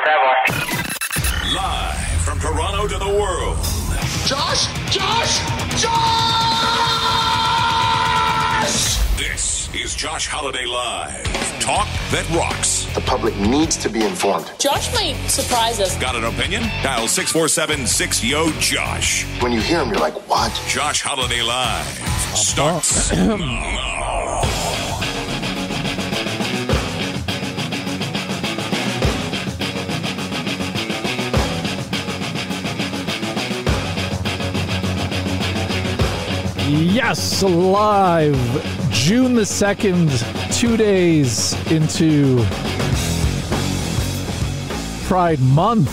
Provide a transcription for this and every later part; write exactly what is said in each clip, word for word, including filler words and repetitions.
Live from Toronto to the world. Josh! Josh! Josh! This is Josh Holiday Live. Talk that rocks. The public needs to be informed. Josh might surprise us. Got an opinion? Dial six four seven six Y O Josh. When you hear him, you're like, what? Josh Holiday Live starts now. Yes, live June the second, two days into Pride Month.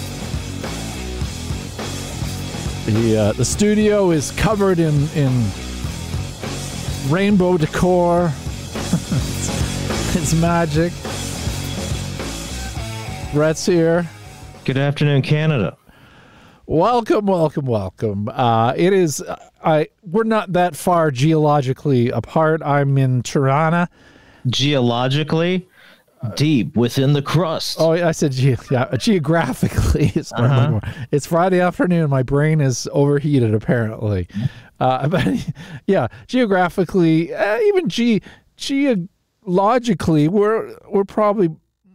The uh, the studio is covered in in rainbow decor. it's, it's magic. Brett's here. Good afternoon, Canada. Welcome, welcome, welcome. Uh, it is. I we're not that far geologically apart. I'm in Tirana. Geologically, deep within the crust. Oh, I said ge- yeah, geographically. It's, Uh-huh. it's Friday afternoon. My brain is overheated, apparently. Uh, but yeah, geographically, uh, even ge- geologically, we're we're probably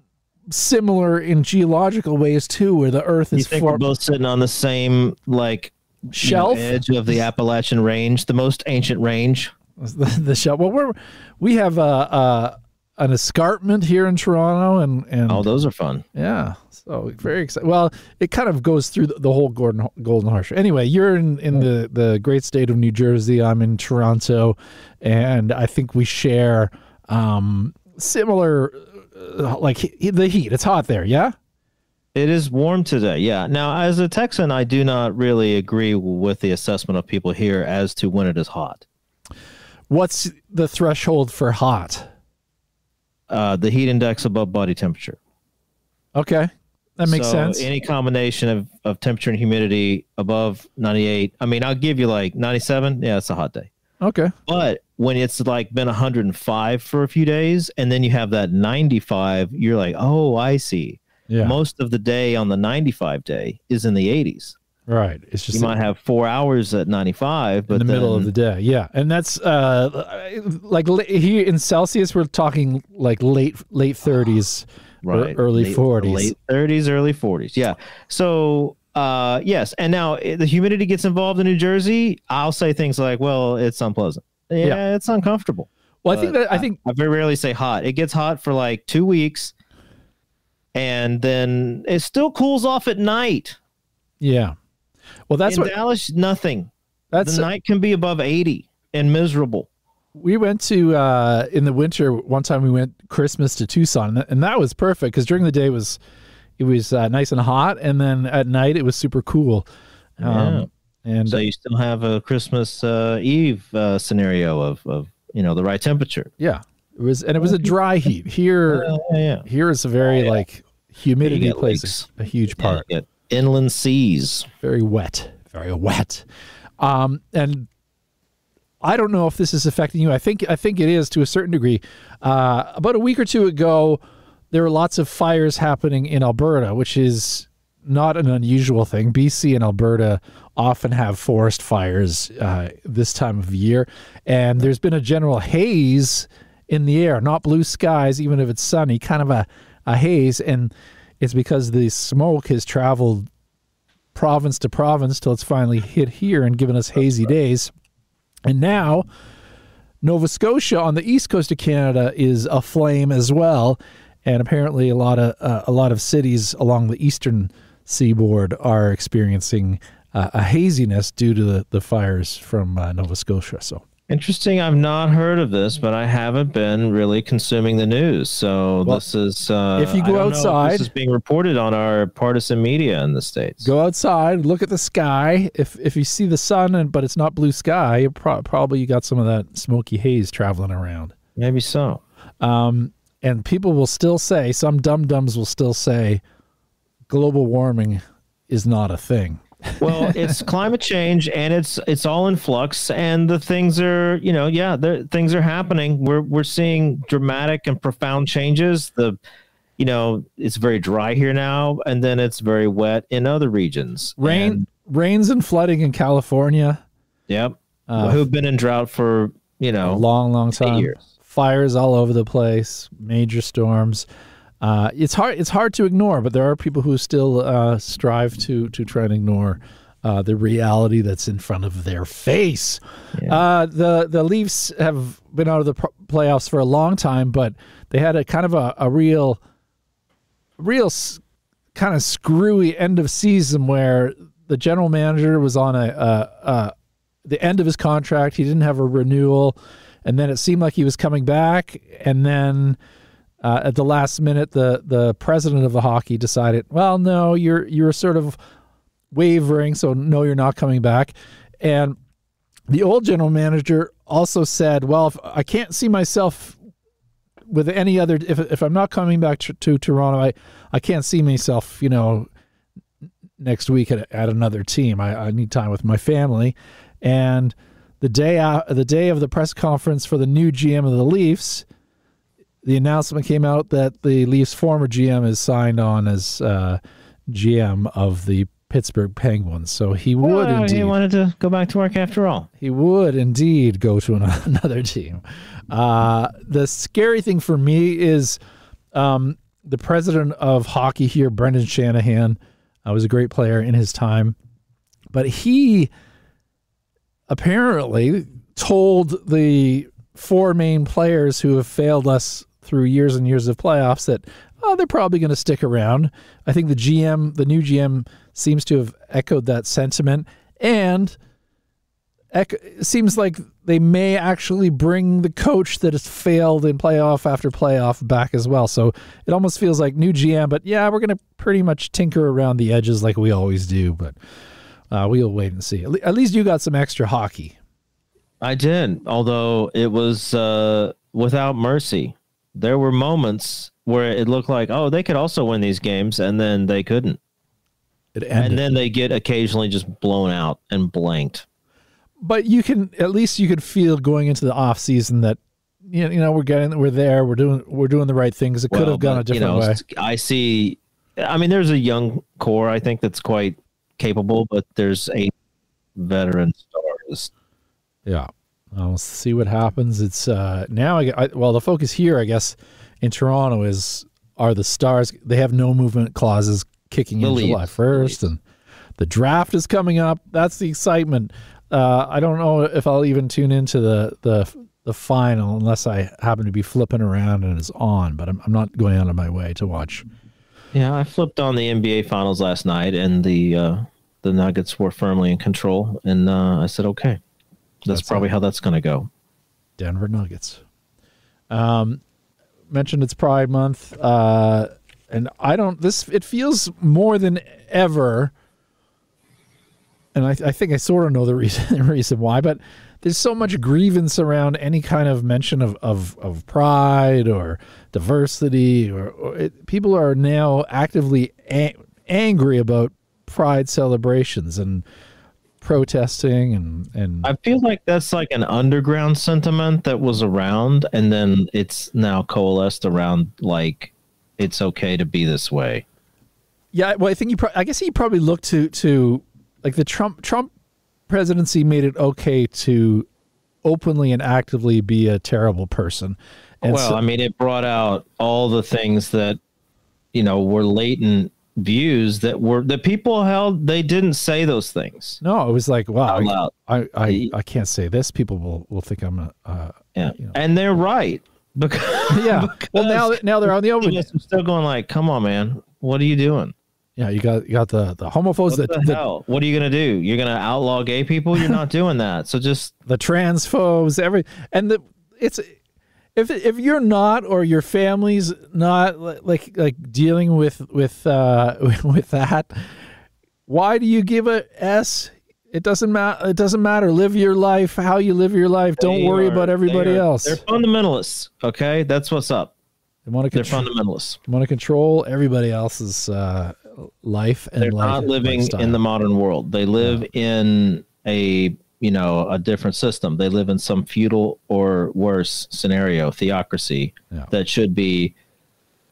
similar in geological ways too, where the Earth is. You think for- we're both sitting on the same like shelf you know, edge of the Appalachian Range, the most ancient range. The, the shelf. Well, we're we have a, a an escarpment here in Toronto, and and Oh, those are fun. yeah, so very excited. Well, it kind of goes through the, the whole Golden Golden Horseshoe. Anyway, you're in in the the great state of New Jersey. I'm in Toronto, and I think we share um, similar. Uh, like he, the heat, it's hot there, yeah? It is warm today, yeah. Now, as a Texan, I do not really agree with the assessment of people here as to when it is hot. What's the threshold for hot? Uh, the heat index above body temperature. Okay, that makes so sense. Any combination of, of temperature and humidity above ninety-eight. I mean, I'll give you like ninety-seven. Yeah, it's a hot day. Okay. But when it's like been one hundred five for a few days and then you have that ninety-five, you're like, oh, I see. Yeah. Most of the day on the ninety-five day is in the eighties. Right. It's just You might have four hours at ninety-five, but in the then, middle of the day. Yeah. And that's uh like la- here in Celsius, we're talking like late late thirties, right, or early late, forties. Late thirties, early forties. Yeah. So uh yes, and now eh, the humidity gets involved in New Jersey. I'll say things like, well, it's unpleasant. Yeah, Yeah. it's uncomfortable. Well, I think But that I think I very rarely say hot. It gets hot for like two weeks, and then it still cools off at night. yeah. Well, that's in what Dallas, nothing. that's The night can be above eighty and miserable. we went to uh in the winter one time. We went Christmas to Tucson, and that, and that was perfect because during the day it was it was uh, nice and hot, and then at night it was super cool. Um, and So you still have a Christmas uh, Eve uh, scenario of, of you know the right temperature. yeah, it was and it was a dry heat. Here, Yeah, yeah, yeah. here is a very Yeah. like humidity You get plays lakes. a, a huge Yeah, part. you get inland seas. Very wet, very wet. Um, and I don't know if this is affecting you. I think I think it is to a certain degree. Uh, about a week or two ago, there were lots of fires happening in Alberta, which is not an unusual thing. B C and Alberta often have forest fires uh, this time of year, and there's been a general haze in the air, not blue skies, even if it's sunny, kind of a, a haze, and it's because the smoke has traveled province to province till it's finally hit here and given us hazy days. And now Nova Scotia on the east coast of Canada is aflame as well, and apparently a lot of uh, a lot of cities along the eastern seaboard are experiencing uh, a haziness due to the, the fires from uh, Nova Scotia. So Interesting. I've not heard of this, but I haven't been really consuming the news. So Well, this is uh, if you I go don't know if outside- this is being reported on our partisan media in the States. go outside, look at the sky. If if you see the sun, and but it's not blue sky, you pro- probably you got some of that smoky haze traveling around. Maybe so. Um, and people will still say, some dum-dums will still say, global warming is not a thing. Well, it's climate change, and it's it's all in flux, and the things are, you know, yeah, the things are happening. We're we're seeing dramatic and profound changes. The, you know, it's very dry here now, and then it's very wet in other regions. Rain, And, rains and flooding in California. yep. Uh, Who've been in drought for, you A know, long, long time. years. Fires all over the place. Major storms. Uh, it's hard. It's hard to ignore, but there are people who still uh, strive to to try and ignore uh, the reality that's in front of their face. Yeah. Uh, the the Leafs have been out of the pro- playoffs for a long time, but they had a kind of a, a real, real s- kind of screwy end of season where the general manager was on a, a, a the end of his contract. He didn't have a renewal, and then it seemed like he was coming back, and then uh, at the last minute, the the president of the hockey decided, well, no, you're you're sort of wavering, so no, you're not coming back. And the old general manager also said, well, if I can't see myself with any other, if if I'm not coming back to, to Toronto, I I can't see myself, you know, next week at, at another team. I, I need time with my family. And the day out, the day of the press conference for the new G M of the Leafs, the announcement came out that the Leafs' former G M is signed on as uh, G M of the Pittsburgh Penguins. So he would Well, indeed. he wanted to go back to work after all. He would indeed go to an, another team. Uh, the scary thing for me is um, the president of hockey here, Brendan Shanahan, uh, was a great player in his time, but he apparently told the four main players who have failed us through years and years of playoffs that, oh, they're probably going to stick around. I think the G M, the new G M, seems to have echoed that sentiment, and it seems like they may actually bring the coach that has failed in playoff after playoff back as well. So it almost feels like new G M, but yeah, we're going to pretty much tinker around the edges like we always do, but uh, we'll wait and see. At least you got some extra hockey. I did, although it was uh, without mercy. There were moments where it looked like, oh, they could also win these games, and then they couldn't. It ended. And then they get occasionally just blown out and blanked. But you can, at least you could feel going into the off season that, you know, you know we're getting, we're there, we're doing, we're doing the right things. It could Well, have gone but, a different you know, way. I see. I mean, there's a young core, I think, that's quite capable, but there's a veteran stars. Yeah. Well, we'll see what happens. It's uh, now, I, I, well, the focus here, I guess, in Toronto is, are the Stars, they have no movement clauses kicking The in Leafs. July first, The and the draft is coming up. That's the excitement. Uh, I don't know if I'll even tune into the, the the final unless I happen to be flipping around and it's on, but I'm, I'm not going out of my way to watch. Yeah, I flipped on the N B A Finals last night, and the uh, the Nuggets were firmly in control, and uh, I said, okay, that's, That's probably it. how that's going to go. Denver Nuggets. Um, mentioned it's Pride Month, uh, and I don't. This it feels more than ever, and I, I think I sort of know the reason the reason why. But there's so much grievance around any kind of mention of of, of pride or diversity, or, or it, people are now actively a- angry about Pride celebrations and protesting and and I feel like that's like an underground sentiment that was around, and then it's now coalesced around like it's okay to be this way. yeah. Well, I think you. Pro- I guess he probably looked to to like the Trump Trump presidency made it okay to openly and actively be a terrible person. And well, so- I mean, it brought out all the things that, you know, were latent views that were that people held. They didn't say those things. no, it was like, wow, Out loud. I, I I can't say this. People will will think I'm a. Uh, Yeah, you know. and they're right because yeah. Well, now now they're on the open. I'm still going like, come on, man, what are you doing? Yeah, you got you got the the homophobes, What the, the, the, hell? What are you gonna do? You're gonna outlaw gay people? You're not doing that. So just the transphobes, every and the it's if if you're not or your family's not li- like like dealing with with uh with that, why do you give a S? It doesn't matter. It doesn't matter. Live your life how you live your life. Don't They worry are- about everybody they are- else. They're fundamentalists. Okay, that's what's up. They want to They're control, fundamentalists. want to control everybody else's uh, life and They're life, not living lifestyle. in the modern world. They live in a you know a different system. They live in some feudal or worse scenario, theocracy Yeah. that should be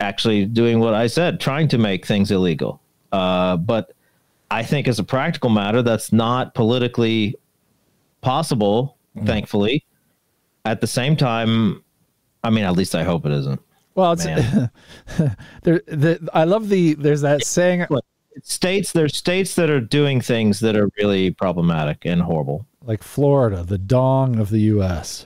actually doing what I said, trying to make things illegal. Uh, but I think as a practical matter, that's not politically possible, mm. thankfully. At the same time, I mean, at least I hope it isn't. Well, it's there. The, I love the. There's that saying. States. There's states that are doing things that are really problematic and horrible, like Florida, the dong of the U S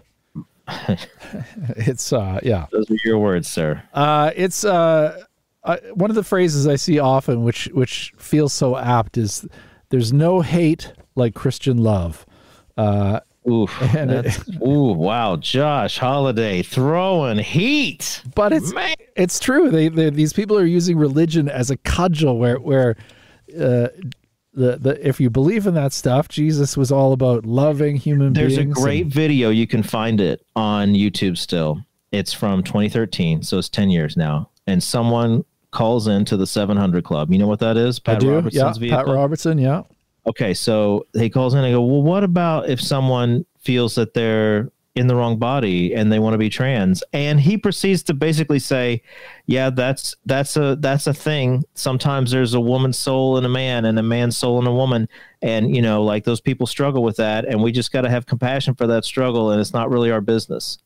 It's uh, yeah. Those are your words, sir. Uh, it's uh, uh, one of the phrases I see often, which which feels so apt, is "There's no hate like Christian love." Uh, Oof, and it, ooh, wow, Josh Holiday throwing heat. But it's Man. it's true. They, they these people are using religion as a cudgel, where where uh, the the if you believe in that stuff, Jesus was all about loving human There's beings. There's a great and, video. You can find it on YouTube still. It's from twenty thirteen, so it's ten years now. And someone calls into the seven hundred Club. You know what that is? Pat I do. Robertson's yeah, vehicle? Pat Robertson. Yeah. Okay, so he calls in and go, well, what about if someone feels that they're in the wrong body and they want to be trans? And he proceeds to basically say, yeah, that's that's a that's a thing. Sometimes there's a woman's soul in a man and a man's soul in a woman. And, you know, like those people struggle with that. And we just got to have compassion for that struggle. And it's not really our business.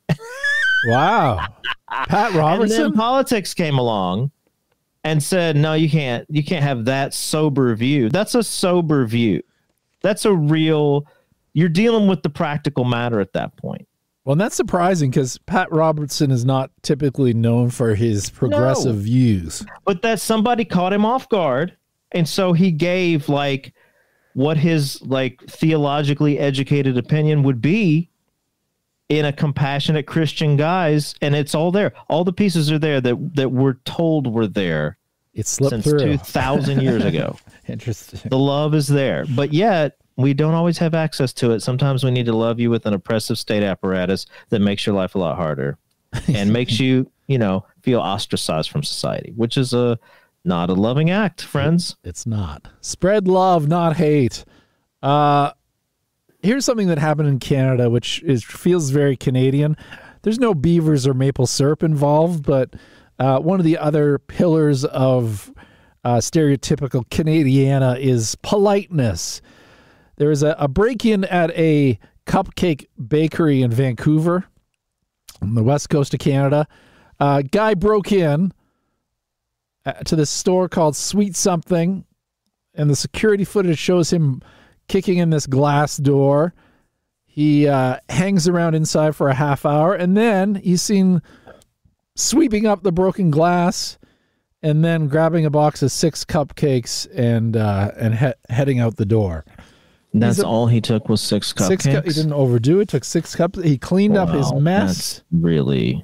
Wow. Pat Robertson? And then politics came along and said, no, you can't, you can't have that sober view. That's a sober view. That's a real, you're dealing with the practical matter at that point. Well, and that's surprising because Pat Robertson is not typically known for his progressive no. views. But that somebody caught him off guard. And so he gave like what his like theologically educated opinion would be in a compassionate Christian guise, and it's all there. All the pieces are there that that we're told were there. It slipped since through two thousand years ago. Interesting. The love is there, but yet we don't always have access to it. Sometimes we need to love you with an oppressive state apparatus that makes your life a lot harder and makes you, you know, feel ostracized from society, which is a not a loving act, friends. It's not. Spread love, not hate. Uh, here's something that happened in Canada, which is feels very Canadian. There's no beavers or maple syrup involved, but uh, one of the other pillars of uh, stereotypical Canadiana is politeness. There was a, a break-in at a cupcake bakery in Vancouver, on the west coast of Canada. A uh, guy broke in uh, to this store called Sweet Something, and the security footage shows him kicking in this glass door. He uh, hangs around inside for a half hour, and then he's seen sweeping up the broken glass and then grabbing a box of six cupcakes and uh, and he- heading out the door. That's a, all he took was six cupcakes? Six cu- he didn't overdo it. Took six cups. He cleaned wow, up his mess. That's really...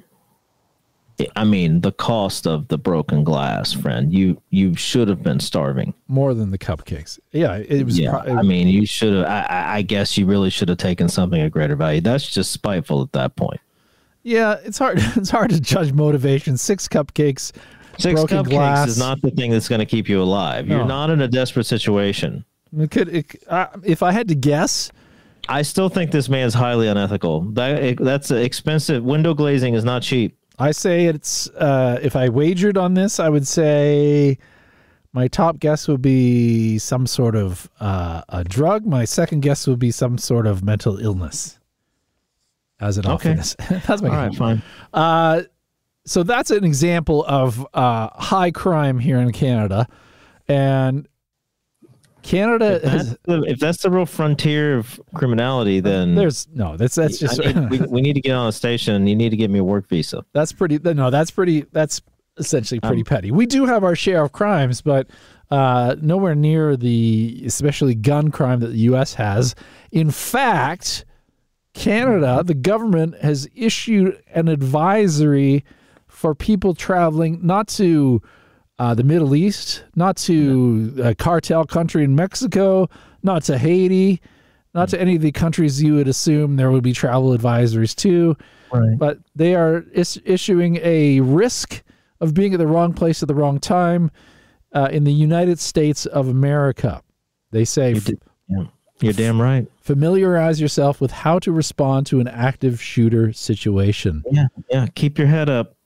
I mean, the cost of the broken glass, friend. You you should have been starving. More than the cupcakes. Yeah, it was. Yeah, Pro- it, I mean, you should have. I, I guess you really should have taken something of greater value. That's just spiteful at that point. Yeah, it's hard. It's hard to judge motivation. Six cupcakes, six broken cupcakes glass is not the thing that's going to keep you alive. You're no. not in a desperate situation. It could. It, uh, if I had to guess. I still think this man's highly unethical. That it, that's expensive. Window glazing is not cheap. I say it's, uh, if I wagered on this, I would say my top guess would be some sort of uh, a drug. My second guess would be some sort of mental illness. As it okay. often is. That's my All right, fine. Uh, so that's an example of uh, high crime here in Canada. And Canada if that's, has, the, if that's the real frontier of criminality, then there's no. That's that's just. need, we, we need to get on a station. You need to get me a work visa. That's pretty. No, that's pretty. That's essentially pretty um, petty. We do have our share of crimes, but uh, nowhere near the especially gun crime that the U S has. In fact, Canada, the government has issued an advisory for people traveling not to. Uh, the Middle East, not to a cartel country in Mexico, not to Haiti, not to any of the countries you would assume there would be travel advisories to. Right. But they are is- issuing a risk of being at the wrong place at the wrong time uh, in the United States of America. They say, you did, yeah. You're damn right. Familiarize yourself with how to respond to an active shooter situation. Yeah, yeah. Keep your head up.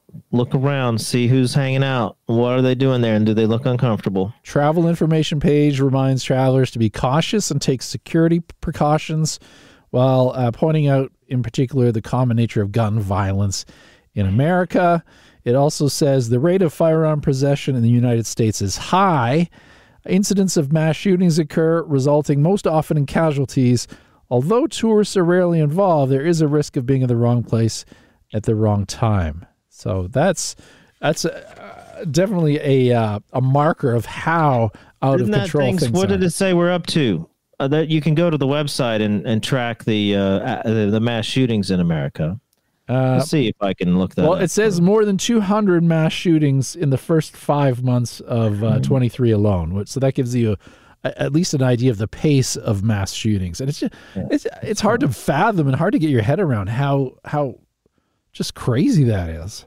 look around, see who's hanging out. What are they doing there, and do they look uncomfortable? Travel information page reminds travelers to be cautious and take security precautions, while uh, pointing out, in particular, the common nature of gun violence in America. It also says the rate of firearm possession in the United States is high. Incidents of mass shootings occur, resulting most often in casualties. Although tourists are rarely involved, there is a risk of being in the wrong place at the wrong time. So that's that's uh, definitely a uh, a marker of how out Isn't of control things, things what are. did it say we're up to? Uh, that you can go to the website and, and track the, uh, the the mass shootings in America. Uh, Let's see if I can look that well, up. it says more than two hundred mass shootings in the first five months of uh, twenty-three alone. which- So that gives you a, at least an idea of the pace of mass shootings. And it's just, it's it's hard to fathom and hard to get your head around how how just crazy that is.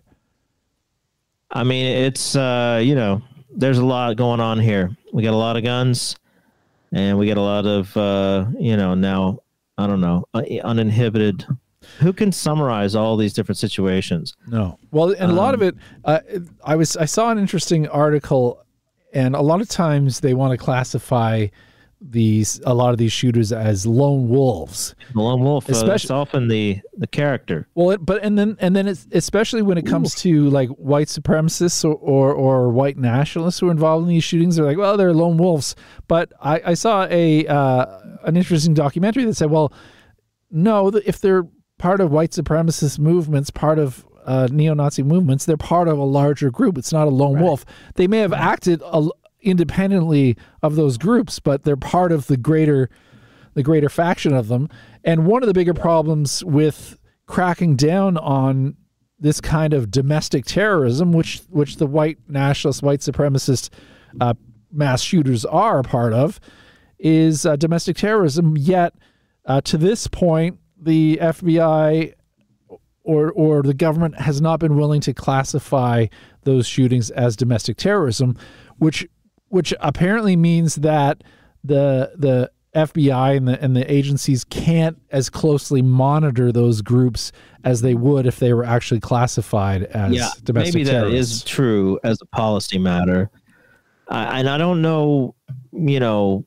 I mean, it's, uh, you know, there's a lot going on here. We got a lot of guns, and we got a lot of, uh, you know, now, I don't know, uh, uninhibited. Who can summarize all these different situations? No. Well, and a lot of Um, it, uh, I was I saw an interesting article, and a lot of times they want to classify these a lot of these shooters as lone wolves. The lone wolf, uh, Especially- that's often the, the character. Well, it, but and then and then it's especially when it comes to like white supremacists or, or or white nationalists who are involved in these shootings, they're like, well, they're lone wolves. But I, I saw a uh, an interesting documentary that said, well, no, th- if they're part of white supremacist movements, part of uh, neo-Nazi movements, they're part of a larger group. It's not a lone wolf. They may have acted a, independently of those groups, but they're part of the greater the greater faction of them. And one of the bigger problems with cracking down on this kind of domestic terrorism, which which the white nationalist, white supremacist uh, mass shooters are a part of, is uh, domestic terrorism. Yet, uh, to this point, the F B I or or the government has not been willing to classify those shootings as domestic terrorism, which which apparently means that the the F B I and the and the agencies can't as closely monitor those groups as they would if they were actually classified as Yeah, domestic maybe that terrorists. is true as a policy matter. Uh, and I don't know, you know,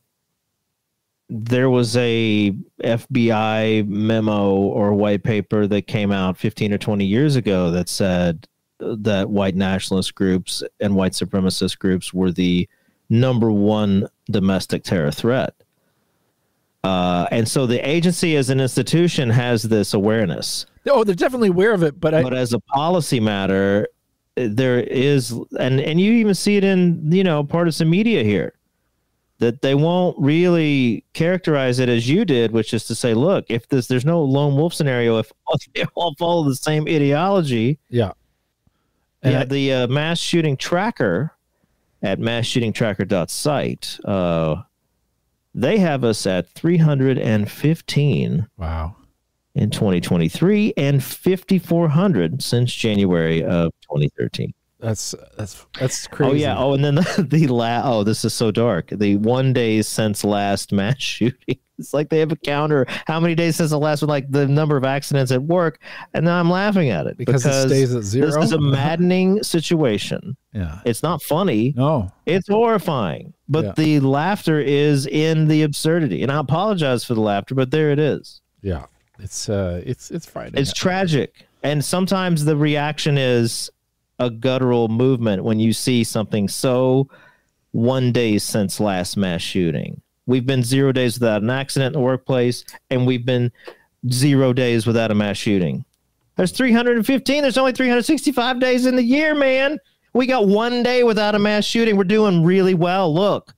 there was a F B I memo or white paper that came out fifteen or twenty years ago that said that white nationalist groups and white supremacist groups were the number one domestic terror threat. Uh, and so the agency as an institution has this awareness. Oh, they're definitely aware of it, but I, But as a policy matter, there is, and, and you even see it in, you know, partisan media here, that they won't really characterize it as you did, which is to say, look, if this, there's no lone wolf scenario, if they all follow the same ideology. yeah. And Yeah, I- the uh, mass shooting tracker at mass shooting tracker dot site, uh, they have us at three hundred fifteen wow. in twenty twenty-three and fifty-four hundred since January of twenty thirteen. That's that's that's crazy. Oh yeah. Oh, and then the, the la- oh, this is so dark. The one day since last mass shooting. It's like they have a counter. How many days since the last one? Like the number of accidents at work, and now I'm laughing at it Because it stays at zero? This is a maddening situation. Yeah. It's not funny. No. It's horrifying. But Yeah. the laughter is in the absurdity, and I apologize for the laughter, but there it is. Yeah. It's uh it's it's frightening. It's tragic, and sometimes the reaction is a guttural movement when you see something so one day since last mass shooting. We've been zero days without an accident in the workplace, and we've been zero days without a mass shooting. There's three hundred fifteen. There's only three hundred sixty-five days in the year, man. We got one day without a mass shooting. We're doing really well. Look.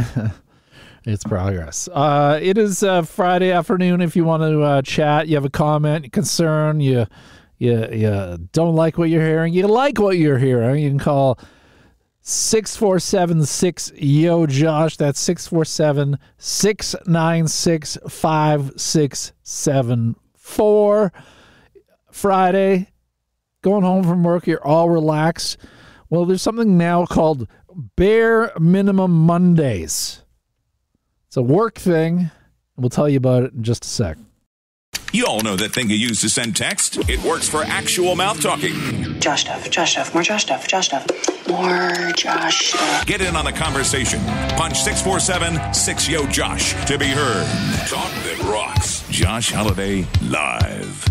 It's progress. Uh, it is uh, Friday afternoon. If you want to uh, chat, you have a comment, concern, you, you, you don't like what you're hearing, you like what you're hearing, you can call six four seven six Y O Josh. That's six four seven, six nine six, five six seven four. Friday, going home from work, you're all relaxed. Well, there's something now called Bare Minimum Mondays. It's a work thing. We'll tell you about it in just a sec. You all know that thing you use to send text. It works for actual mouth talking. Josh stuff, Josh stuff, more Josh stuff, Josh stuff, more Josh stuff. Get in on the conversation. Punch six four seven six yo Josh to be heard. Talk that rocks. Josh Holiday Live.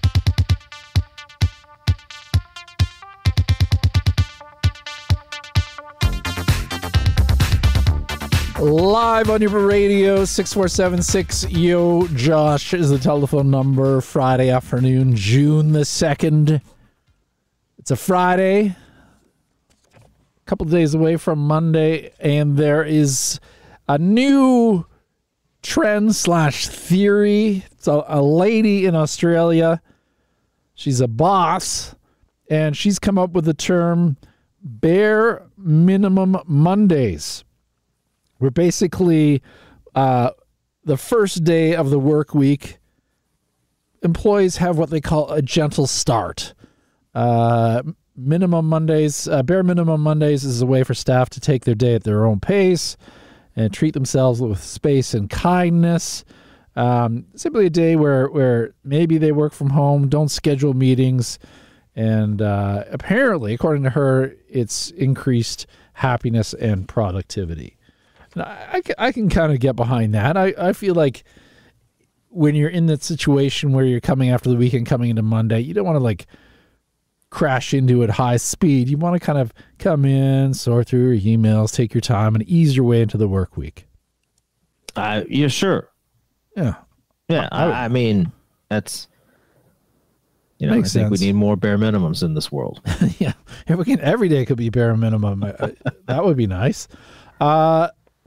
Live on your radio, six four seven six yo Josh is the telephone number. Friday afternoon, June the second. It's a Friday, a couple of days away from Monday, and there is a new trend slash theory. It's a, a lady in Australia. She's a boss, and she's come up with the term bare minimum Mondays. We're basically uh, the first day of the work week. Employees have what they call a gentle start. Uh, minimum Mondays, uh, bare minimum Mondays is a way for staff to take their day at their own pace and treat themselves with space and kindness. Um, simply a day where, where maybe they work from home, don't schedule meetings, and uh, apparently, according to her, it's increased happiness and productivity. I, I, I can kind of get behind that. I, I feel like when you're in that situation where you're coming after the weekend, coming into Monday, you don't want to like crash into it high speed. You want to kind of come in, sort through your emails, take your time, and ease your way into the work week. Uh, yeah, sure. Yeah. Yeah, I, I mean, that's, you know, Makes I think sense. we need more bare minimums in this world. Yeah. If we can, every day could be bare minimum. uh, that would be nice. Uh,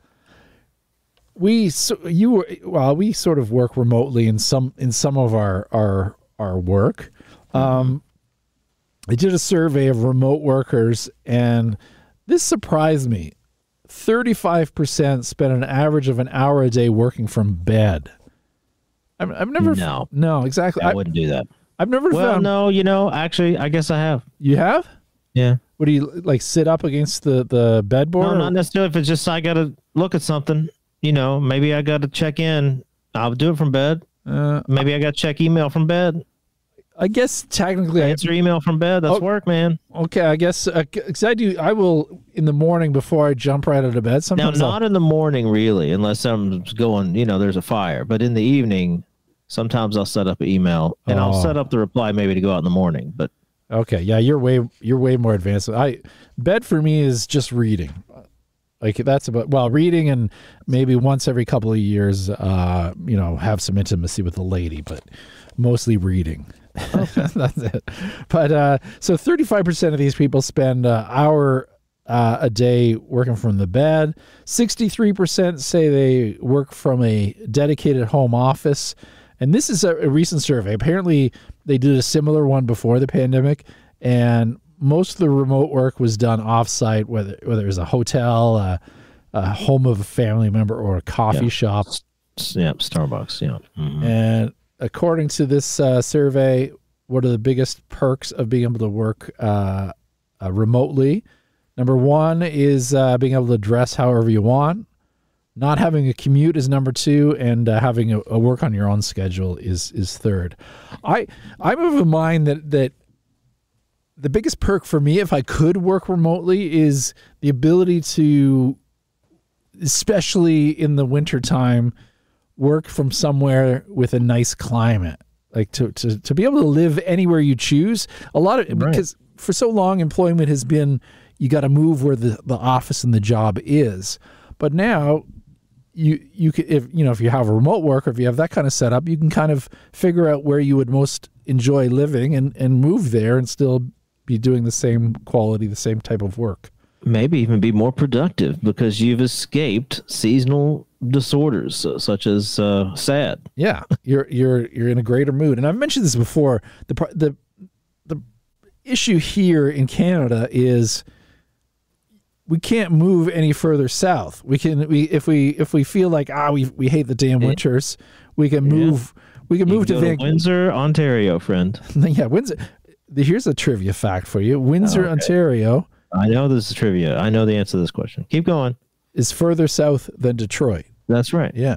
We so you were well. We sort of work remotely in some in some of our our our work. Um, I did a survey of remote workers, and this surprised me. Thirty-five percent spend an average of an hour a day working from bed. I've, I've never No. no exactly. I I, wouldn't do that. I've never Well, found. no, you know, actually, I guess I have. You have? Yeah. What do you like? Sit up against the the bedboard? No, or- not necessarily. If it's just I got to look at something, you know, maybe I got to check in. I'll do it from bed. Uh, Maybe I got to check email from bed. I guess technically, I, Answer email from bed. That's Oh. work, man. okay. I guess because I do. I will in the morning before I jump right out of bed. Now, Sometimes I'll- not in the morning, really, unless something's going, you know, there's a fire. But in the evening, sometimes I'll set up an email and I'll Oh. set up the reply maybe to go out in the morning. But Okay, yeah, you're way you're way more advanced. I bed for me is just reading. Like that's about well, reading and maybe once every couple of years, uh, you know, have some intimacy with a lady, but mostly reading. That's it. But uh, so thirty-five percent of these people spend an hour uh, a day working from the bed. sixty-three percent say they work from a dedicated home office. And this is a, a recent survey. Apparently, they did a similar one before the pandemic, and most of the remote work was done off-site, whether whether it was a hotel, a, a home of a family member, or a coffee Yeah. shop. s- yeah, Starbucks. Yeah. Mhm. And according to this uh, survey, what are the biggest perks of being able to work uh, uh, remotely? Number one is uh, being able to dress however you want. Not having a commute is number two, and uh, having a, a work on your own schedule is is third. I I'm of a mind that that the biggest perk for me, if I could work remotely, is the ability to, especially in the wintertime, work from somewhere with a nice climate. Like to to to be able to live anywhere you choose. A lot of Right. because for so long employment has been you got to move where the, the office and the job is. But now you you can if you know if you have a remote work or if you have that kind of setup, you can kind of figure out where you would most enjoy living and, and move there and still be doing the same quality, the same type of work. Maybe even be more productive because you've escaped seasonal disorders uh, such as uh, sad. Yeah, you're you're you're in a greater mood. And I've mentioned this before. The pro- the the issue here in Canada is we can't move any further south. We can we if we if we feel like ah we we hate the damn winters, we can move we can You move can to go to Vancouver. Windsor, Ontario, friend. Yeah, Windsor. Here's a trivia fact for you. Windsor, Okay. Ontario I know this is trivia. I know the answer to this question. Keep going. is further south than Detroit. That's right. Yeah.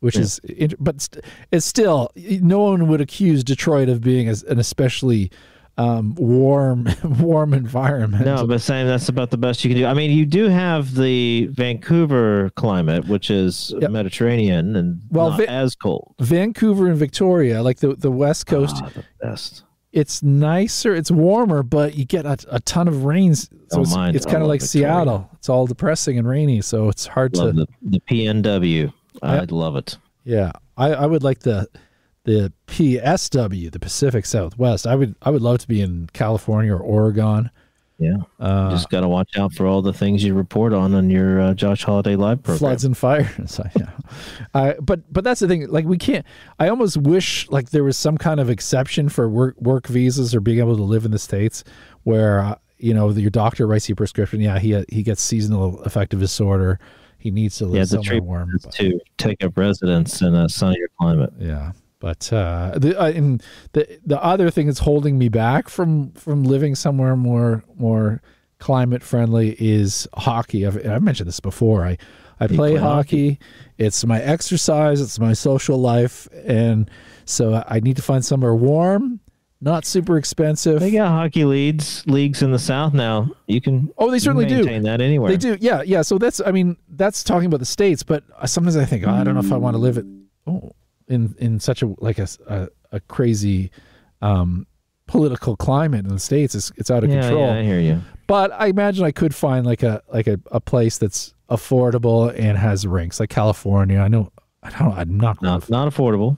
which Yeah. is, int- but st- it's still, no one would accuse Detroit of being as, an especially um, warm, warm environment. No, but saying that's about the best you can do. I mean, you do have the Vancouver climate, which is Yep. Mediterranean and Well, not Vi- as cold. Vancouver and Victoria, like the, the West Coast, Ah, the best. it's nicer, it's warmer, but you get a, a ton of rains. So Don't it's, mind. it's I kind of love like Victoria. Seattle. It's all depressing and rainy, so it's hard Love to. the, the P N W. I Yep. love it. Yeah, I, I would like the the P S W, the Pacific Southwest. I would I would love to be in California or Oregon. Yeah. Uh, Just got to watch out for all the things you report on on your uh, Josh Holiday Live program. Floods and fire. So, yeah. uh, but but that's the thing. Like we can't. I almost wish like there was some kind of exception for work work visas or being able to live in the States, where uh, you know your doctor writes you a prescription. Yeah, he he gets seasonal affective disorder. He needs to live Yeah, the somewhere treatment warm. is but- to take up residence in a sunnier climate. Yeah, but uh, the uh, and the the other thing that's holding me back from from living somewhere more more climate friendly is hockey. I've, I've mentioned this before. I I play, play hockey. It's my exercise. It's my social life, and so I need to find somewhere warm, not super expensive. They got hockey leagues leagues in the South now. You can Oh, they certainly do. maintain that anywhere. They do, yeah, yeah. So that's, I mean, that's talking about the States, but sometimes I think, oh, I don't know if I want to live it oh, in in such a like a a, a crazy um, political climate in the States. It's it's out of Yeah, control. yeah, I hear you. But I imagine I could find like a like a, a place that's affordable and has rinks, like California. I know, I don't, I'm not going. Not, not affordable.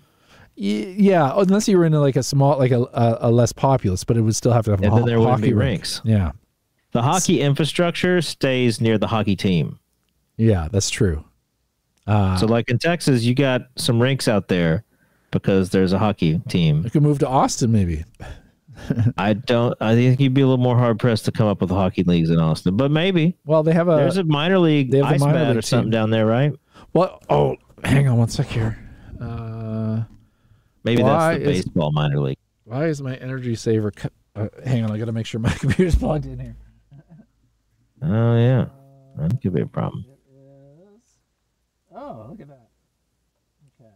Y- Yeah, unless you were in like a small, like a a, a less populous, but it would still have to have And a then ho- there wouldn't hockey be rink. rinks. Yeah, The hockey infrastructure stays near the hockey team. yeah, that's true. Uh, So, like in Texas, you got some rinks out there because there's a hockey team. I could move to Austin, maybe. I don't. I think you'd be a little more hard pressed to come up with hockey leagues in Austin, but maybe Well, they have a. there's a minor league they have the ice minor bat league or something team. down there, right? Well, oh, hang on one sec here. Uh, Maybe Why that's the is- baseball minor league. why is my energy saver? Cu- uh, hang on, I got to make sure my computer's plugged in here. Oh yeah, that could be a problem. Oh, look at that. Okay.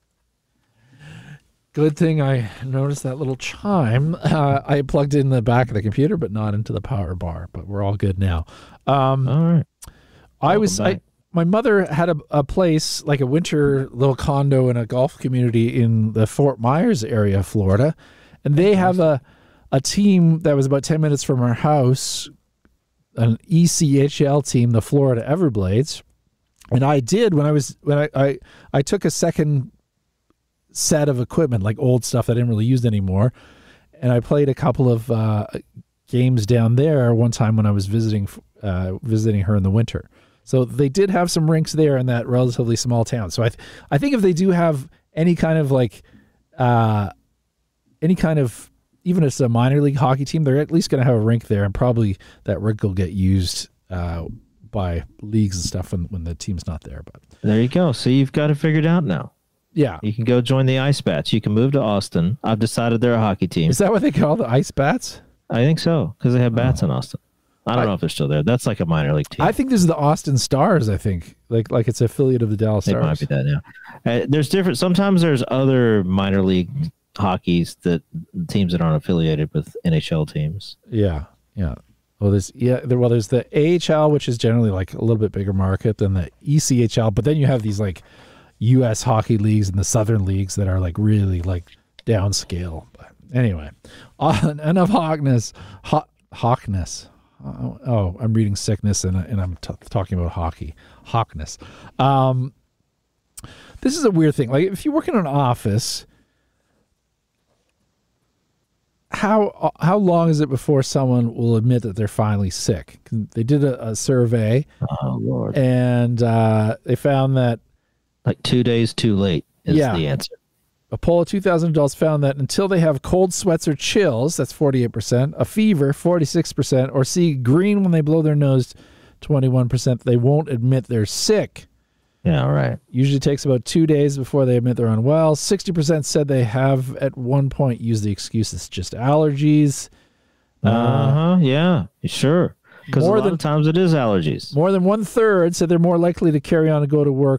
Good thing I noticed that little chime. Uh, I plugged in the back of the computer, but not into the power bar. But we're all good now. Um, All right. I was I, back. my mother had a, a place like a winter little condo in a golf community in the Fort Myers area of Florida, and they have a a team that was about ten minutes from our house, an E C H L team, the Florida Everblades, and I did when I was when I I, I took a second set of equipment, like old stuff that I didn't really use anymore, and I played a couple of uh, games down there one time when I was visiting uh, visiting her in the winter. So they did have some rinks there in that relatively small town. So I, th- I think if they do have any kind of like, uh, any kind of, even if it's a minor league hockey team, they're at least going to have a rink there, and probably that rink will get used uh, by leagues and stuff when, when the team's not there. But There you go. So you've got it figured out now. yeah, You can go join the Ice Bats. You can move to Austin. I've decided they're a hockey team. is that what they call the ice bats? I think so because they have bats in Austin. I don't I- know if they're still there. That's like a minor league team. I think this is the Austin Stars. I think like like it's affiliate of the Dallas It Stars. might be that now. Uh, there's different. Sometimes there's other minor league hockeys that teams that aren't affiliated with N H L teams. Yeah, yeah. Well, there's yeah, there, well, there's the A H L, which is generally like a little bit bigger market than the E C H L, but then you have these like U S hockey leagues and the Southern leagues that are like really like downscale. But anyway, uh, enough Hawkness. Ho- Hawkness. Oh, oh, I'm reading sickness and and I'm t- talking about hockey. Hawkness. Um, this is a weird thing. Like if you work in an office. How how long is it before someone will admit that they're finally sick? They did a, a survey, Oh Lord! and uh, they found that Like two days too late is Yeah. the answer. a poll of two thousand adults found that until they have cold sweats or chills, that's forty-eight percent, a fever, forty-six percent, or see green when they blow their nose, twenty-one percent, they won't admit they're sick. Yeah, all right. Usually takes about two days before they admit they're unwell. sixty percent said they have at one point used the excuse it's just allergies. Uh huh. Yeah, sure. Because a more lot than- of times it is allergies. More than one third said they're more likely to carry on and go to work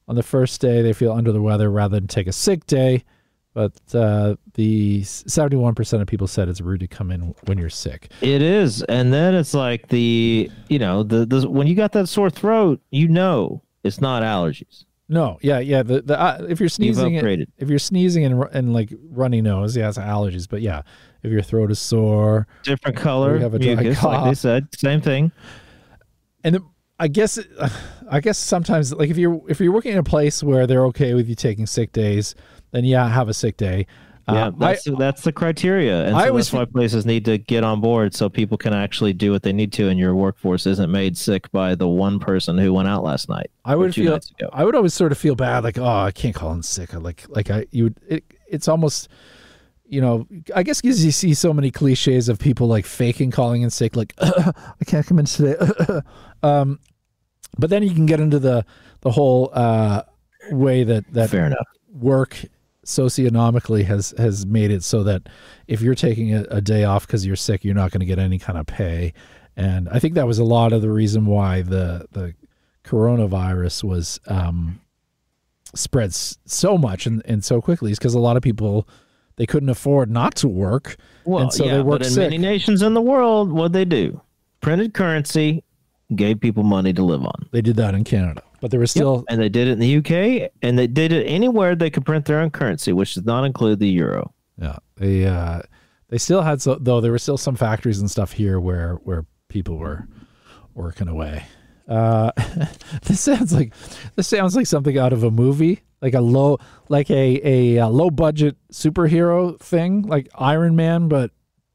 on the first day they feel under the weather rather than take a sick day. But uh, the seventy-one percent of people said it's rude to come in when you're sick. It is. And then it's like the, you know, the, the when you got that sore throat, you know it's not allergies. No, yeah, yeah. The the uh, if you're sneezing, You've upgraded. if you're sneezing and and like runny nose, yeah, it's allergies. But yeah, if your throat is sore, Different color, you have a dry mucus, cough. like they said, same thing. and the, I guess I guess sometimes like if you're if you're working in a place where they're okay with you taking sick days, then yeah, have a sick day. Yeah, Uh, that's, I, that's the criteria. And I so always that's why places need to get on board so people can actually do what they need to and your workforce isn't made sick by the one person who went out last night. I or would two feel nights ago. I would always sort of feel bad, like, oh, I can't call in sick. Like like I you would it, it's almost, you know, I guess because you see so many cliches of people like faking calling in sick, like I can't come in today. um, but then you can get into the the whole uh, way that that Fair enough. work socioeconomically has has made it so that if you're taking a, a day off because you're sick, you're not going to get any kind of pay. And I think that was a lot of the reason why the the coronavirus was um, spread s- so much and, and so quickly is because a lot of people, they couldn't afford not to work. Well, and so yeah, they worked but in sick. many nations in the world, what they do? Printed currency, gave people money to live on. They did that in Canada, but there was still And they did it in the U K, and they did it anywhere they could print their own currency, which does not include the euro. yeah they uh, they still had so though there were still some factories and stuff here where where people were working away. Uh, this sounds like this sounds like something out of a movie, like a low like a a, uh low budget superhero thing, like Iron Man, but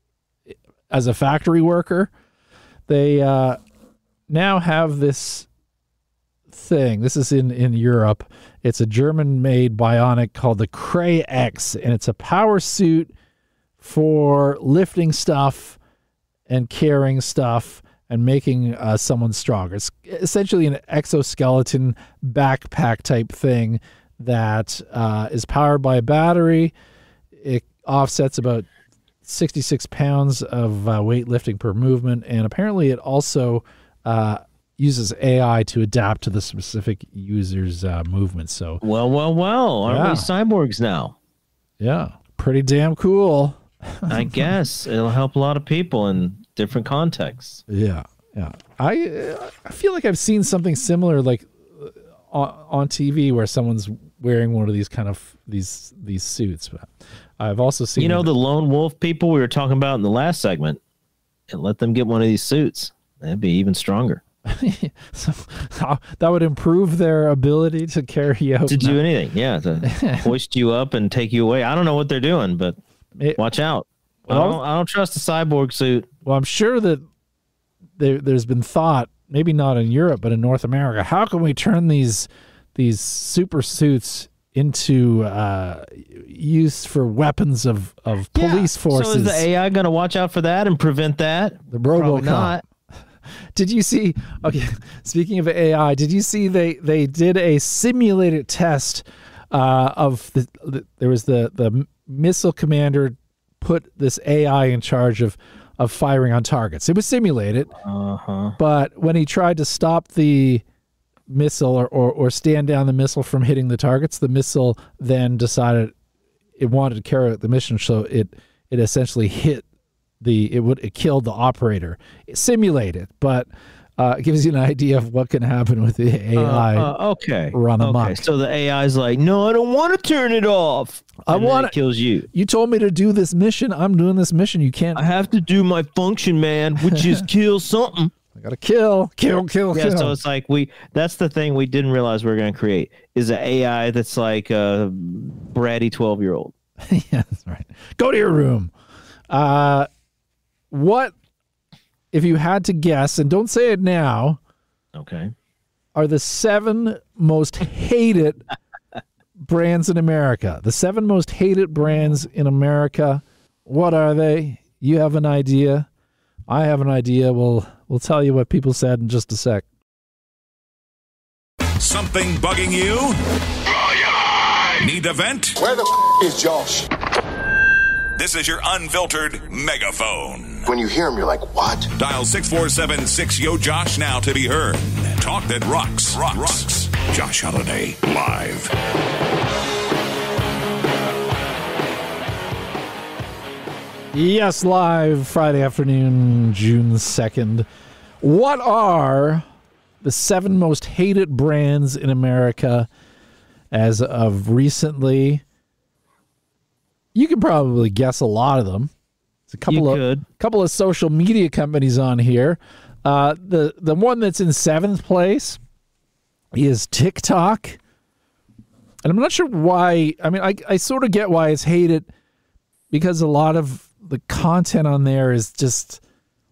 as a factory worker. They uh, now have this thing. This is in, in Europe. It's a German-made bionic called the Cray X, and it's a power suit for lifting stuff and carrying stuff and making uh, someone stronger. It's essentially an exoskeleton backpack type thing that uh, is powered by a battery. It offsets about sixty-six pounds of uh, weightlifting per movement, and apparently it also uh, uses A I to adapt to the specific user's uh, movements. So, Well, well, well. Aren't Yeah. we cyborgs now? yeah, pretty damn cool. I guess it'll help a lot of people in different contexts. Yeah, yeah. I uh, I feel like I've seen something similar, like uh, on, on T V, where someone's wearing one of these kind of these these suits. But I've also seen You know, it- the lone wolf people we were talking about in the last segment, and let them get one of these suits. That'd be even stronger. so, how- that would improve their ability to carry out To do anything. Yeah. To hoist you up and take you away. I don't know what they're doing, but It- watch out. I Well- don't, I don't trust a cyborg suit. Well, I'm sure that there, there's been thought, maybe not in Europe, but in North America, how can we turn these these super suits into uh, use for weapons of, of police forces? So is the A I going to watch out for that and prevent that? The Probably RoboCop. not. Did you see? Okay, speaking of A I, did you see they they did a simulated test uh, of the, the there was the the missile commander put this A I in charge of of firing on targets. It was simulated, Uh-huh. but when he tried to stop the missile or, or or stand down the missile from hitting the targets, the missile then decided it wanted to carry out the mission, so it it essentially hit the it would it killed the operator. It simulated, but uh, it gives you an idea of what can happen with the A I. Uh, uh, okay. run okay. amok. So the A I is like, no, I don't want to turn it off. I And then wanna- it kills you. You told me to do this mission. I'm doing this mission. You can't. I have to do my function, man, which is kill something. I gotta kill, kill, kill, Yeah, kill. so it's like we that's the thing we didn't realize we were going to create is an A I that's like a bratty twelve year old. Yeah, that's right. Go to your room. Uh, what if you had to guess, and don't say it now, Okay. are the seven most hated brands in America? The seven most hated brands in America. What are they? You have an idea. I have an idea. We'll we'll tell you what people said in just a sec. Something bugging you? Need to vent? Where the f- is Josh? This is your unfiltered megaphone. When you hear him, you're like, what? Dial six four seven six yo Josh now to be heard. Talk that rocks. Rocks. rocks. Josh Holiday Live. Yes, live Friday afternoon, June second. What are the seven most hated brands in America as of recently? You can probably guess a lot of them. There's a couple You of could. couple of social media companies on here. Uh, the the one that's in seventh place is TikTok, and I'm not sure why. I mean, I I sort of get why it's hated because a lot of the content on there is just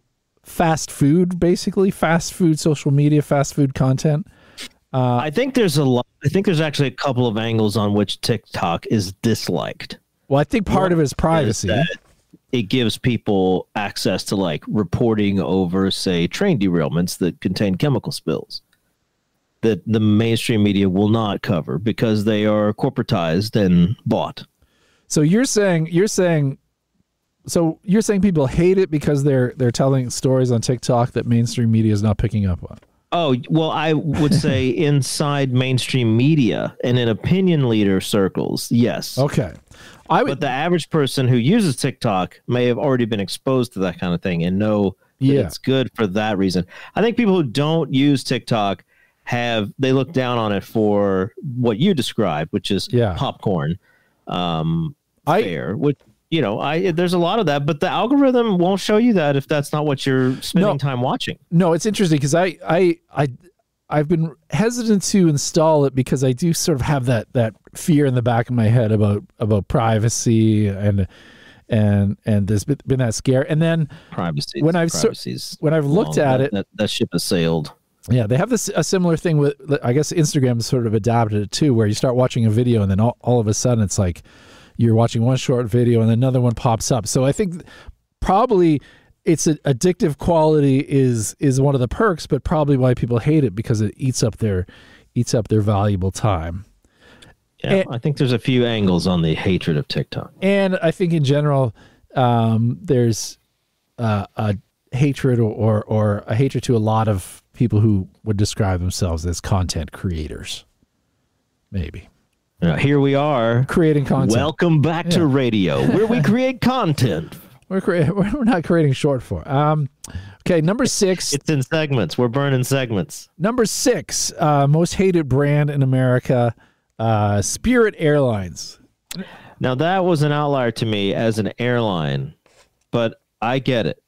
fast food, basically fast food social media, fast food content. Uh, I think there's a lot. I think there's actually a couple of angles on which TikTok is disliked. Well, I think part of it is privacy. Is that it gives people access to like reporting over, say, train derailments that contain chemical spills that the mainstream media will not cover because they are corporatized and bought. So you're saying you're saying so you're saying people hate it because they're they're telling stories on TikTok that mainstream media is not picking up on. Oh, well, I would say inside mainstream media and in opinion leader circles, yes. Okay. I would, but the average person who uses TikTok may have already been exposed to that kind of thing and know that Yeah. it's good for that reason. I think people who don't use TikTok have, they look down on it for what you described, which is Yeah. popcorn um, I- fare, which, you know, I there's a lot of that, but the algorithm won't show you that if that's not what you're spending No. time watching. No, it's interesting because I, I, I, I've been hesitant to install it because I do sort of have that that fear in the back of my head about about privacy and and and there's been, been that scare. And then Privacy. When I've so- privacy's when I've looked long. at That- it, that, that ship has sailed. yeah, they have this a similar thing with, I guess Instagram sort of adapted it too, where you start watching a video and then all, all of a sudden it's like you're watching one short video and another one pops up. So I think probably its a, addictive quality is is one of the perks, but probably why people hate it because it eats up their eats up their valuable time. Yeah, And- I think there's a few angles on the hatred of TikTok. And I think in general, um, there's uh, a hatred or, or or a hatred to a lot of people who would describe themselves as content creators. Maybe. Now, here we are. Creating content. Welcome back to Yeah. radio, where we create content. We're crea- we're not creating short form. Um, okay, number six. It's in segments. We're burning segments. Number six, uh, most hated brand in America, uh, Spirit Airlines. Now, that was an outlier to me as an airline, but I get it.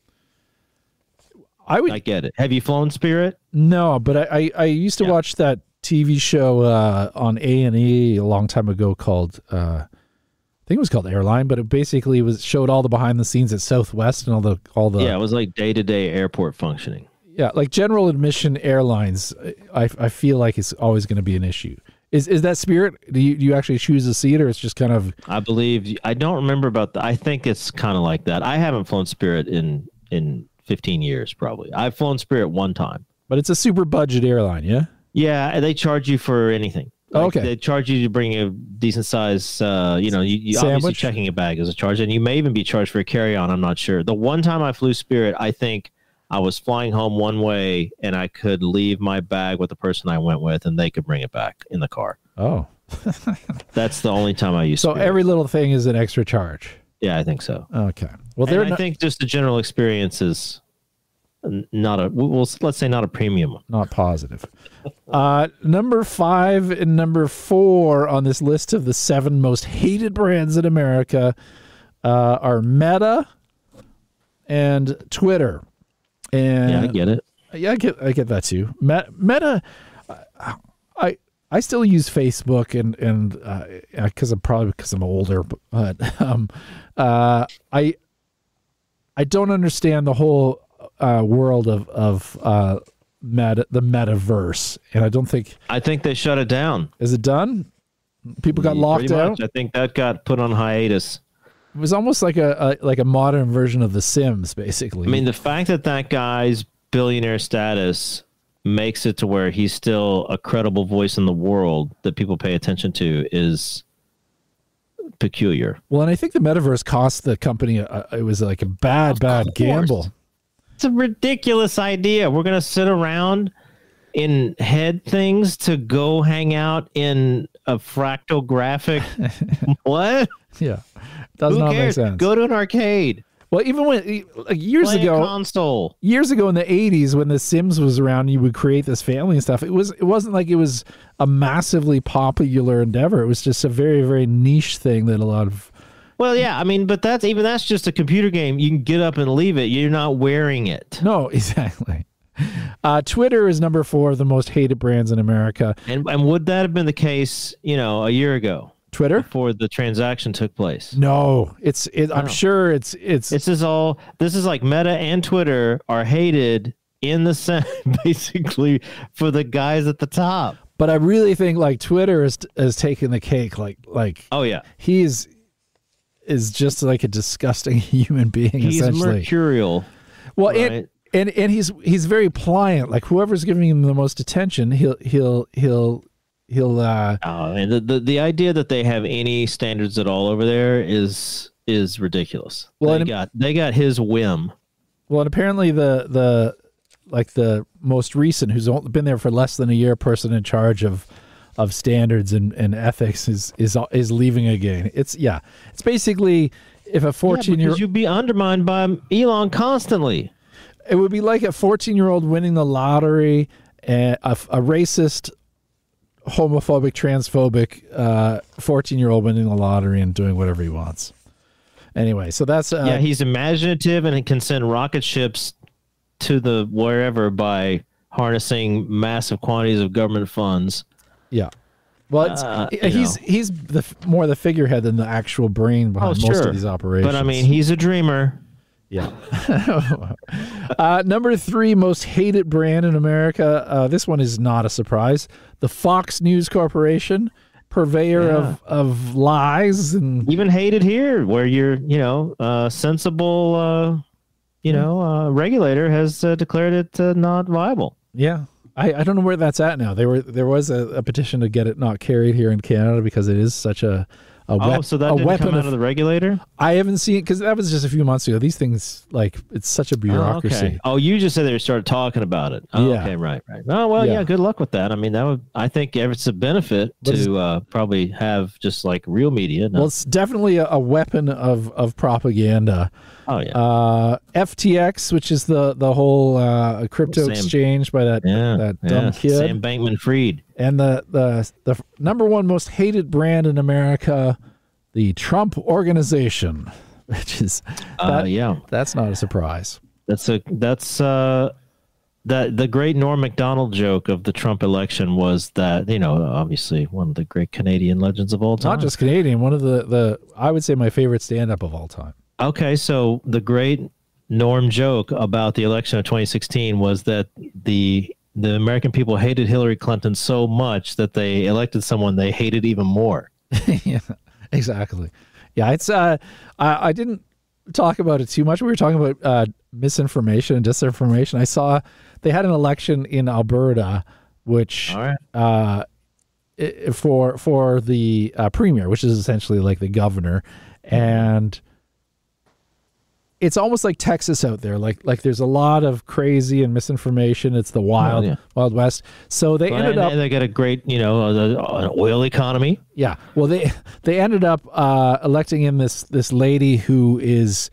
I would I get it. Have you flown Spirit? no, but I I, I used to Yeah. watch that T V show uh, on A and E a long time ago called uh, I think it was called Airline, but it basically was showed all the behind the scenes at Southwest and all the all the Yeah, it was like day-to-day airport functioning. yeah, like general admission airlines. I I feel like it's always going to be an issue. Is is that Spirit? Do you do you actually choose a seat, or it's just kind of I believe, I don't remember about that. I think it's kind of like that. I haven't flown Spirit in, in fifteen years, probably. I've flown Spirit one time. but it's a super budget airline, yeah? Yeah, they charge you for anything. Like, Okay. They charge you to bring a decent size, uh, you know, you, you obviously Sandwich? checking a bag is a charge, and you may even be charged for a carry-on. I'm not sure. The one time I flew Spirit, I think I was flying home one way, and I could leave my bag with the person I went with, and they could bring it back in the car. Oh. That's the only time I used So Spirit. every little thing is an extra charge. Yeah, I think so. Okay. Well, And they're I not, think just the general experience is n- not a, well, let's say not a premium. not positive. Uh, number five and number four on this list of the seven most hated brands in America uh, are Meta and Twitter. And Yeah, I get it. Yeah, I get I get that too. Meta, Meta I, I I still use Facebook and and because I'm probably because I'm older, but um, uh, I I don't understand the whole uh, world of of uh, meta the metaverse, and I don't think I think they shut it down. is it done. People got Yeah, locked pretty out. much. I think that got put on hiatus. It was almost like a, a like a modern version of The Sims, basically. I mean, the fact that that guy's billionaire status makes it to where he's still a credible voice in the world that people pay attention to is peculiar. well, and I think the metaverse cost the company a, it was like a bad, bad course. gamble. It's a ridiculous idea. We're going to sit around in head things to go hang out in a fractal graphic. What? Yeah, does Who not cares? make sense. Go to an arcade. Well, even when like years Play ago, a console. years ago in the eighties when The Sims was around, you would create this family and stuff. It was it wasn't like it was a massively popular endeavor. It was just a very very niche thing that a lot of Well, yeah, I mean, but that's even that's just a computer game. You can get up and leave it. You're not wearing it. no exactly. Uh, Twitter is number four of the most hated brands in America. And and would that have been the case, you know, a year ago Twitter? before the transaction took place? No, it's it, I'm No. sure it's it's This is all. This is like Meta and Twitter are hated in the sense, basically, for the guys at the top. but I really think like Twitter is is taking the cake. Like like Oh yeah, he's is just like a disgusting human being. he's essentially, mercurial. well, right? and, and and he's he's very pliant. Like whoever's giving him the most attention, he'll he'll he'll he'll. uh Oh, and the, the the idea that they have any standards at all over there is is ridiculous. Well, they and- got they got his whim. Well, and apparently the the like the most recent, who's only been there for less than a year, person in charge of of standards and, and ethics is is is leaving again. It's yeah, it's basically if a fourteen yeah, year because you'd be undermined by Elon constantly. it would be like a fourteen year old winning the lottery, and a, a racist, homophobic, transphobic uh, fourteen year old winning the lottery and doing whatever he wants. Anyway, so that's uh, Yeah, he's imaginative and can send rocket ships to the wherever by harnessing massive quantities of government funds. yeah. Well, it's, Uh, he- you he's know. he's the more the figurehead than the actual brain behind Oh, most sure. of these operations. But I mean, he's a dreamer. yeah. uh, number three most hated brand in America. Uh, this one is not a surprise. The Fox News Corporation, purveyor Yeah. of of lies and Even hated here, where you're, you know, uh, sensible, uh, you know, uh, regulator has uh, declared it uh, not viable. yeah. I, I don't know where that's at now. There were there was a, a petition to get it not carried here in Canada because it is such a a, Oh, wep- so that a didn't weapon come out of, of the regulator? I haven't seen it because that was just a few months ago. These things like it's such a Oh, bureaucracy. okay. Oh, you just said they started talking about it. Oh, Yeah. okay, right, right. Oh, well, Yeah. yeah. Good luck with that. I mean, that would. I think it's a benefit But it's- to uh, probably have just like real media. No. Well, it's definitely a, a weapon of of propaganda. oh yeah, Uh, F T X, which is the the whole uh, crypto Sam- exchange by that yeah, that yeah. dumb kid, Sam Bankman-Fried. and the the the number one most hated brand in America, the Trump Organization, which is Uh, that- yeah, that's not a surprise. that's a that's uh, that the great Norm Macdonald joke of the Trump election was that, you know, obviously one of the great Canadian legends of all time. Not just Canadian, one of the the I would say my favorite stand up of all time. Okay, so the great Norm joke about the election of twenty sixteen was that the the American people hated Hillary Clinton so much that they elected someone they hated even more. Yeah, exactly. Yeah, it's uh I, I didn't talk about it too much. We were talking about uh misinformation and disinformation. I saw they had an election in Alberta which All right. uh i- for for the uh, premier, which is essentially like the governor, and it's almost like Texas out there. Like like there's a lot of crazy and misinformation. It's the wild yeah. wild west. So they ended and up they got a great, you know, uh, an oil economy. Yeah. Well, they they ended up uh, electing in this this lady who is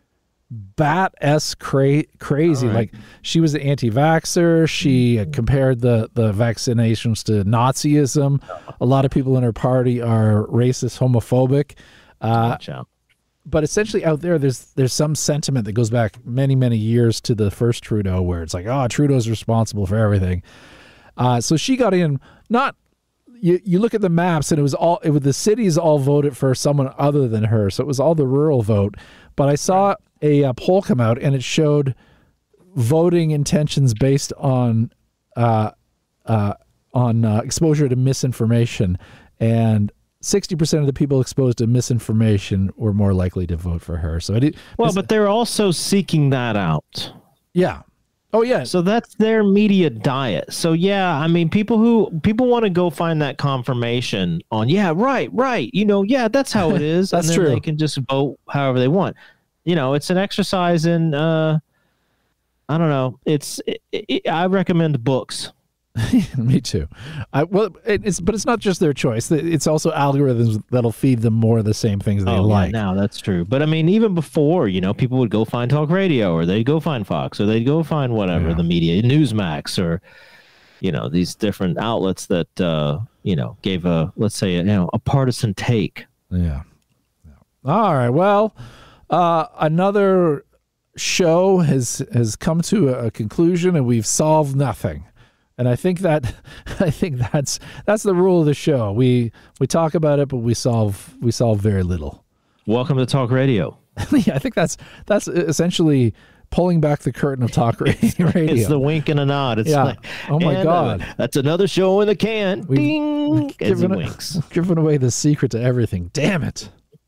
bat s cra- crazy. All right. Like she was an anti-vaxxer. She uh, compared the the vaccinations to Nazism. A lot of people in her party are racist, homophobic. Uh, Watch out. but essentially out there there's there's some sentiment that goes back many many years to the first Trudeau where it's like, oh, Trudeau's responsible for everything. Uh, so she got in. Not you. You look at the maps and it was all it was the cities all voted for someone other than her. So it was all the rural vote. But I saw a, uh poll come out and it showed voting intentions based on uh, uh, on uh, exposure to misinformation, and sixty percent of the people exposed to misinformation were more likely to vote for her. So I did. Well, but they're also seeking that out. yeah. Oh yeah. So that's their media diet. So yeah, I mean, people who people want to go find that confirmation on, yeah, right, right. You know, yeah, that's how it is. That's and then true. They can just vote however they want. You know, it's an exercise in, uh, I don't know. It's, it, it, I recommend books. Me too. I, well, it, it's but it's not just their choice. It's also algorithms that'll feed them more of the same things they oh, like. Yeah, no, that's true. But I mean, even before, you know, people would go find talk radio, or they'd go find Fox, or they'd go find whatever Yeah. the media, Newsmax, or you know, these different outlets that uh, you know gave a let's say you know a partisan take. Yeah. yeah. All right. Well, uh, another show has has come to a, a conclusion, and we've solved nothing. And I think that I think that's that's the rule of the show. We we talk about it, but we solve we solve very little. Welcome to talk radio. Yeah, I think that's that's essentially pulling back the curtain of talk radio. It's the wink and a nod. It's Yeah. like, Oh my and, God. uh, that's another show in the can. We've Ding, as he given, winks. giving away the secret to everything. Damn it.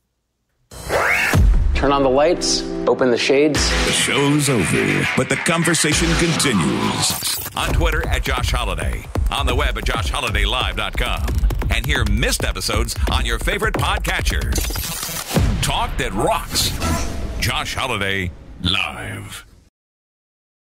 Turn on the lights, open the shades. The show's over, but the conversation continues. On Twitter at Josh Holiday, on the web at josh holiday live dot com, and hear missed episodes on your favorite podcatcher. Talk that rocks. Josh Holiday Live.